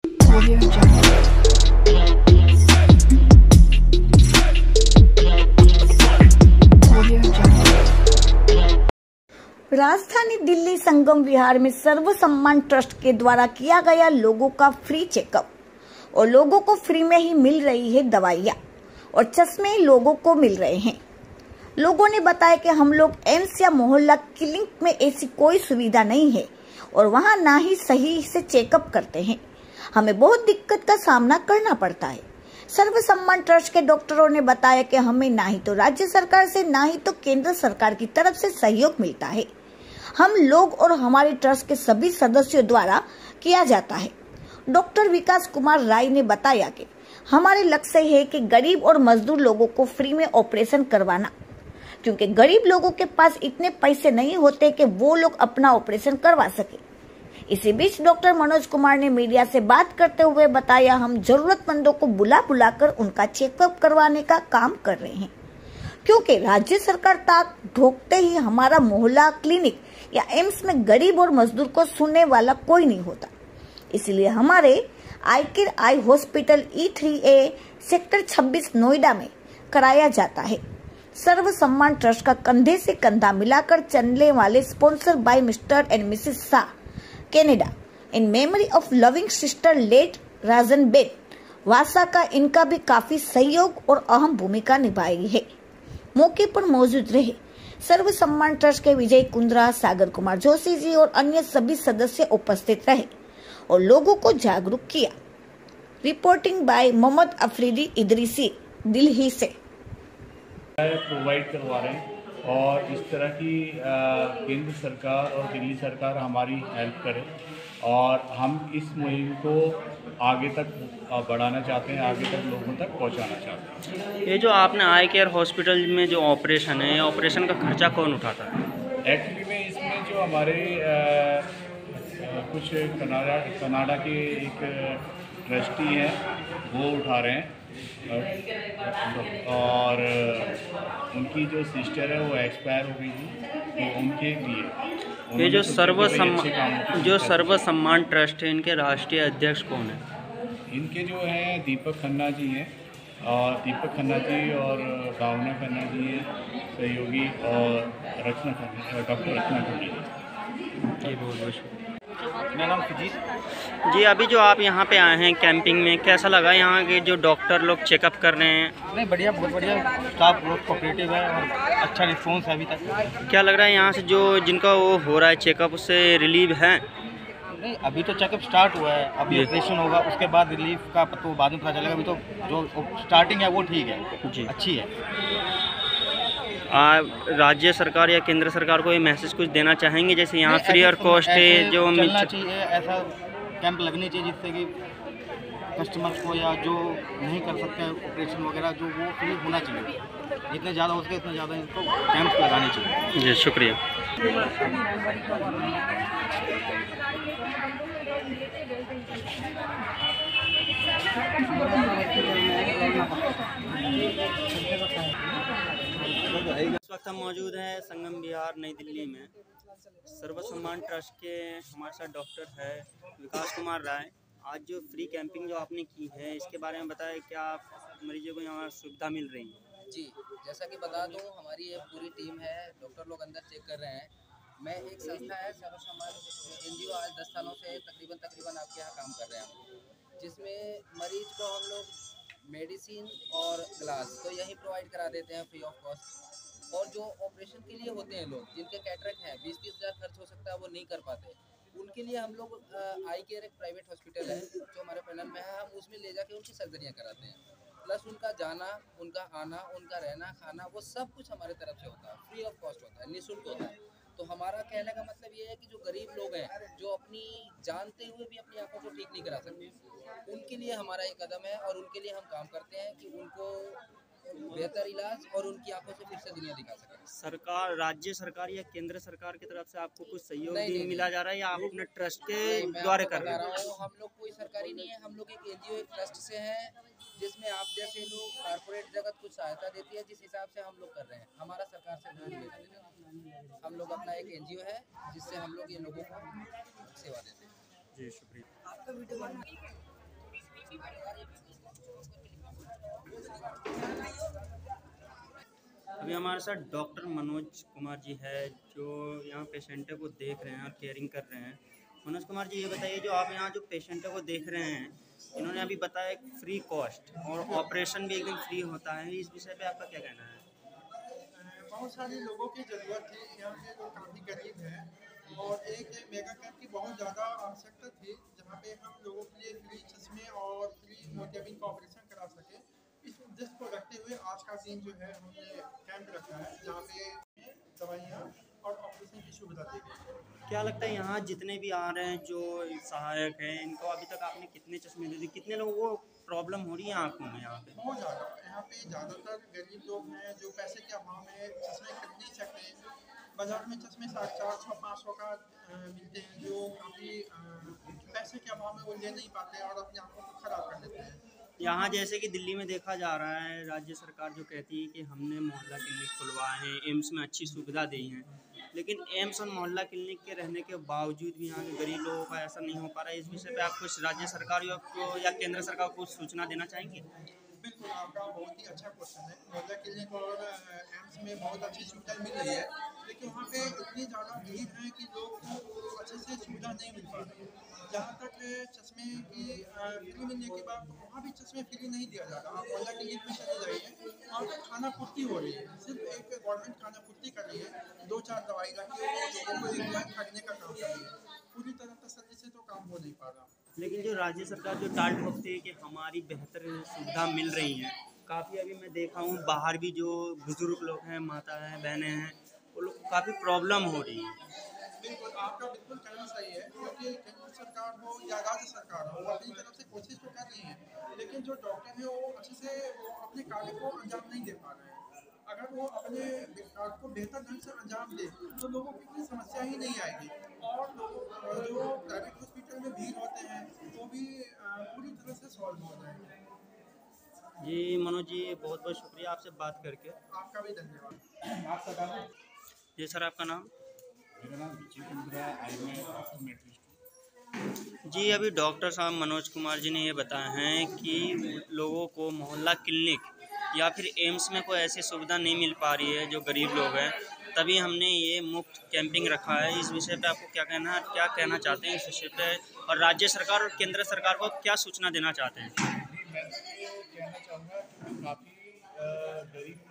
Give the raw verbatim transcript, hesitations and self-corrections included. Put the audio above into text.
राजधानी दिल्ली संगम विहार में सर्व सम्मान ट्रस्ट के द्वारा किया गया लोगों का फ्री चेकअप और लोगों को फ्री में ही मिल रही है दवाइयाँ और चश्मे लोगों को मिल रहे हैं। लोगों ने बताया कि हम लोग एम्स या मोहल्ला क्लिनिक में ऐसी कोई सुविधा नहीं है और वहाँ ना ही सही से चेकअप करते हैं। हमें बहुत दिक्कत का सामना करना पड़ता है। सर्व सम्मान ट्रस्ट के डॉक्टरों ने बताया कि हमें ना ही तो राज्य सरकार से ना ही तो केंद्र सरकार की तरफ से सहयोग मिलता है। हम लोग और हमारे ट्रस्ट के सभी सदस्यों द्वारा किया जाता है। डॉक्टर विकास कुमार राय ने बताया कि हमारे लक्ष्य है कि गरीब और मजदूर लोगों को फ्री में ऑपरेशन करवाना, क्योंकि गरीब लोगों के पास इतने पैसे नहीं होते कि वो लोग अपना ऑपरेशन करवा सके। इसी बीच डॉक्टर मनोज कुमार ने मीडिया से बात करते हुए बताया, हम जरूरतमंदों को बुला बुलाकर उनका चेकअप करवाने का काम कर रहे हैं, क्योंकि राज्य सरकार तक ढोकते ही हमारा मोहल्ला क्लिनिक या एम्स में गरीब और मजदूर को सुनने वाला कोई नहीं होता। इसलिए हमारे icare eye hospital E three A sector छब्बीस नोएडा में कराया जाता है। सर्व सम्मान ट्रस्ट का कंधे से कंधा मिलाकर चलने वाले sponsor by Mr and Mrs Shah Canada in memory of loving sister late Rajan Ben Vasa का इनका भी काफी सहयोग और अहम भूमिका निभाई है। मौके पर मौजूद रहे सर्व सम्मान ट्रस्ट के विजय कुंद्रा, सागर कुमार जोशी जी और अन्य सभी सदस्य उपस्थित रहे और लोगों को जागरूक किया। रिपोर्टिंग बाय मोहम्मद अफरीदी इदरीसी, दिल्ली से प्रोवाइड करवा रहे हैं और इस तरह की केंद्र सरकार और दिल्ली सरकार हमारी हेल्प करे और हम इस मुहिम को आगे तक बढ़ाना चाहते हैं, आगे तक लोगों तक पहुंचाना चाहते हैं। ये जो आपने आई केयर हॉस्पिटल में जो ऑपरेशन है, ऑपरेशन का खर्चा कौन उठाता है? एक्चुअली में इसमें जो हमारे आ, कुछ कनाडा कनाडा के एक ट्रस्टी हैं वो उठा रहे हैं और उनकी जो सिस्टर है वो एक्सपायर हो गई थी, तो उनके लिए ये जो सर्व सम्मान जो सर्व सम्मान ट्रस्ट है, इनके राष्ट्रीय अध्यक्ष कौन है? इनके जो हैं दीपक खन्ना जी हैं और दीपक खन्ना जी और भावना खन्ना जी हैं सहयोगी और रचना खन्ना डॉक्टर रचना खन्ना जी। जी बहुत बहुत शुक्रिया। मेरा नाम सुजीत जी। अभी जो आप यहाँ पे आए हैं कैंपिंग में, कैसा लगा यहाँ के जो डॉक्टर लोग चेकअप कर रहे हैं? नहीं, बढ़िया, बहुत बढ़िया, स्टाफ बहुत कोऑपरेटिव है और अच्छा रिस्पॉन्स है अभी तक। क्या लग रहा है यहाँ से जो जिनका वो हो रहा है चेकअप, उससे रिलीव है? नहीं, अभी तो चेकअप स्टार्ट हुआ है, अभी ऑपरेशन होगा, उसके बाद रिलीफ का तो बाद में पता चलेगा। अभी तो जो स्टार्टिंग है वो ठीक है जी, अच्छी है। आ, राज्य सरकार या केंद्र सरकार को ये मैसेज कुछ देना चाहेंगे, जैसे यहाँ फ्री और कॉस्ट है जो चलना चाहिए, ऐसा कैंप लगनी चाहिए जिससे कि कस्टमर्स को या जो नहीं कर सकते ऑपरेशन वगैरह जो वो फ्री होना चाहिए। जितने ज़्यादा हो सके उतने ज़्यादा इनको कैंप लगाने चाहिए। जी शुक्रिया। इस वक्त हम मौजूद हैं संगम विहार नई दिल्ली में। सर्व सम्मान ट्रस्ट के हमारे साथ डॉक्टर है विकास कुमार राय। आज जो फ्री कैंपिंग जो आपने की है, इसके बारे में बताएं, क्या मरीजों को यहाँ सुविधा मिल रही है? जी, जैसा कि बता दूं, हमारी ये पूरी टीम है, डॉक्टर लोग अंदर चेक कर रहे हैं। मैं एक संस्था है सर्व सम्मान एनजीओ, आज दस सालों से तकरीबन तकरीबन आपके यहाँ काम कर रहे हैं, जिसमें मरीज को हम लोग मेडिसिन और ग्लास तो यही प्रोवाइड करा देते हैं फ्री ऑफ कॉस्ट। और जो ऑपरेशन के लिए होते हैं लोग जिनके कैटरेक्ट है, बीस तीस हज़ार खर्च हो सकता है, वो नहीं कर पाते, उनके लिए हम लोग आई केयर एक प्राइवेट हॉस्पिटल है जो हमारे पैनल में है, हम उसमें ले जाके उनकी सर्जरियाँ कराते हैं। प्लस उनका जाना, उनका आना, उनका रहना, खाना, वो सब कुछ हमारे तरफ से होता है, फ्री ऑफ कॉस्ट होता है, निःशुल्क होता है। तो हमारा कहने का मतलब ये है कि जो गरीब लोग हैं, जो अपनी जानते हुए भी अपनी आंखों को ठीक नहीं करा सकते, उनके लिए हमारा ये कदम है और उनके लिए हम काम करते हैं कि उनको बेहतर इलाज और उनकी आंखों से फिर से दुनिया दिखा सके। सरकार, राज्य सरकार या केंद्र सरकार की तरफ से आपको कुछ सहयोग नहीं, नहीं मिला जा रहा है या आप अपने ट्रस्ट के द्वारा कर रहे हैं? हम लोग कोई सरकारी नहीं है, हम लोग एक एनजीओ, एक ट्रस्ट से हैं, जिसमें आप जैसे लोग कारपोरेट जगत कुछ सहायता देती है, जिस हिसाब से हम लोग कर रहे हैं। हमारा सरकार से नहीं लेना देना, हम लोग अपना एक एनजीओ है जिससे हम लोग ये लोगों को सेवा देते हैं। जी शुक्रिया। अभी हमारे साथ डॉक्टर मनोज कुमार जी है जो यहाँ पेशेंटों को देख रहे हैं और केयरिंग कर रहे हैं। मनोज कुमार जी, ये बताइए, जो आप यहाँ जो पेशेंटों को देख रहे हैं, इन्होंने अभी बताया एक फ्री कॉस्ट और ऑपरेशन भी एकदम फ्री होता है, इस विषय पे आपका क्या कहना है? बहुत सारे लोगों की ज़रूरत थी, यहाँ के लोग काफ़ी गरीब हैं और एक मेगा कैंप की बहुत ज़्यादा आवश्यकता थी जहाँ पे हम लोगों के लिए फ्री चश्मे और फ्री मोतियाबिंद का ऑपरेशन करा सके। इस उद्देश्य को रखते हुए आज का दिन जो है हमने कैंप रखा है जहाँ पे दवाइयाँ और ऑपरेशन की सुविधा दी गई है। क्या लगता है यहाँ जितने भी आ रहे हैं जो सहायक हैं, इनको अभी तक आपने कितने चश्मे दे दिए? कितने लोगों को प्रॉब्लम हो रही है आँखों में यहाँ पे? बहुत ज़्यादा यहाँ पे ज़्यादातर गरीब लोग हैं जो पैसे के अभाव में चश्मे खरीद नहीं सकते। बाजार में चश्मे साढ़े चार सौ पाँच सौ का अ, मिलते हैं जो काफ़ी पैसे के अभाव में वो ले नहीं पाते और अपनी आंखों को खराब कर देते हैं। यहाँ जैसे कि दिल्ली में देखा जा रहा है, राज्य सरकार जो कहती है कि हमने मोहल्ला क्लिनिक खुलवाए हैं, एम्स में अच्छी सुविधा दी हैं, लेकिन एम्स और मोहल्ला क्लिनिक के रहने के बावजूद भी यहाँ के गरीब लोगों का ऐसा नहीं हो पा रहा है। इस विषय पे आप कुछ राज्य सरकार को या केंद्र सरकार को सूचना देना चाहेंगे? बिल्कुल, आपका बहुत ही अच्छा क्वेश्चन है। मोहल्ला क्लिनिक और एम्स में बहुत अच्छी सुविधा मिल रही है, लेकिन वहाँ पे इतनी ज़्यादा भीड़ है कि लोग को अच्छे से सुविधा नहीं मिल पा रही। जहाँ तक चश्मे की फ्री मिलने के बाद वहाँ भी चश्मे फ्री नहीं दिया जाता। आप मोहल्ला क्लिनिक में चले जाइए, वहाँ पर खाना पूर्ति हो रही है, सिर्फ एक गवर्नमेंट खाना पूर्ति कर रही है, दो चार दवाई रखी है, लोगों को एक लाख खरीदने का काम कर रही है। पूरी तरह तसल्ली से तो काम हो नहीं पा रहा। लेकिन जो राज्य सरकार जो टाल ठोकती है कि हमारी बेहतर सुविधा मिल रही है, काफ़ी अभी मैं देखा हूँ बाहर भी जो बुजुर्ग लोग हैं, माता हैं, बहनें हैं, वो लोग को काफ़ी प्रॉब्लम हो रही है। बिल्कुल, आपका बिल्कुल कहना सही है, क्योंकि केंद्र सरकार हो या राज्य सरकार हो, वो अपनी तरफ से कोशिश तो कर रही है, लेकिन जो डॉक्टर हैं वो अच्छे से वो अपने कार्य को अंजाम नहीं दे पा रहे हैं। अगर वो अपने कार्य को बेहतर ढंग से अंजाम दे तो लोगों की कोई समस्या ही नहीं आएगी और लोगों जो प्राइवेट हॉस्पिटल में भीड़ होते हैं वो भी पूरी तरह से सॉल्व हो जाएंगे। जी मनोज जी, बहुत बहुत शुक्रिया आपसे बात करके। आपका भी धन्यवाद। आपका नाम? जी सर, आपका नाम? मेरा नाम Vijay Kundra, I am optometrist. जी, अभी डॉक्टर साहब मनोज कुमार जी ने ये बताया है कि लोगों को मोहल्ला क्लिनिक या फिर एम्स में कोई ऐसी सुविधा नहीं मिल पा रही है जो गरीब लोग हैं, तभी हमने ये मुफ्त कैंपिंग रखा है। इस विषय पे आपको क्या कहना है, क्या कहना चाहते हैं इस विषय पे, और राज्य सरकार और केंद्र सरकार को क्या सूचना देना चाहते हैं? मैं तो ये कहना चाहूँगा कि काफ़ी गरीब